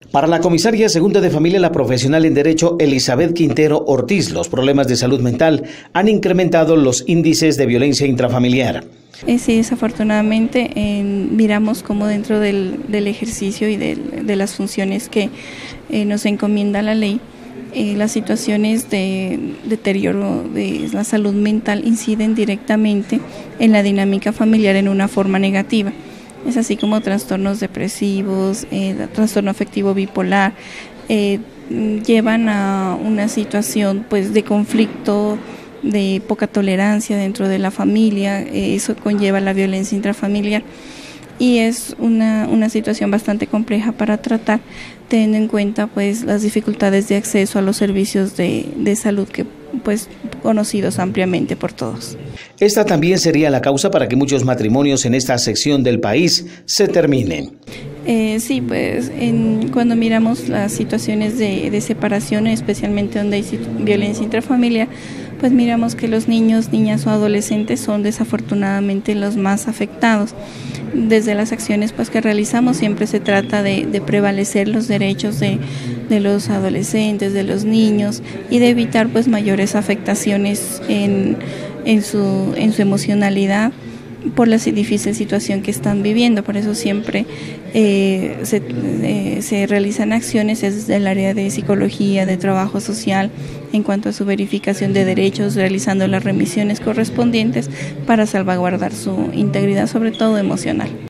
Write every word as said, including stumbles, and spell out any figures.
Para la comisaria segunda de familia, la profesional en Derecho Elizabeth Quintero Ortiz, los problemas de salud mental han incrementado los índices de violencia intrafamiliar. Eh, sí, desafortunadamente eh, miramos cómo dentro del, del ejercicio y de, de las funciones que eh, nos encomienda la ley, eh, las situaciones de deterioro de la salud mental inciden directamente en la dinámica familiar en una forma negativa. Es así como trastornos depresivos, eh, trastorno afectivo bipolar, eh, llevan a una situación pues de conflicto, de poca tolerancia dentro de la familia, eh, eso conlleva la violencia intrafamiliar y es una, una situación bastante compleja para tratar, teniendo en cuenta pues las dificultades de acceso a los servicios de, de salud que pues conocidos ampliamente por todos. Esta también sería la causa para que muchos matrimonios en esta sección del país se terminen. Eh, sí, pues en, cuando miramos las situaciones de, de separación, especialmente donde hay violencia intrafamiliar, pues miramos que los niños, niñas o adolescentes son desafortunadamente los más afectados. Desde las acciones pues que realizamos siempre se trata de, de prevalecer los derechos de, de los adolescentes, de los niños y de evitar pues mayores afectaciones en, en, su, en su emocionalidad por la difícil situación que están viviendo. Por eso siempre eh, se, eh, se realizan acciones desde el área de psicología, de trabajo social, en cuanto a su verificación de derechos, realizando las remisiones correspondientes para salvaguardar su integridad, sobre todo emocional.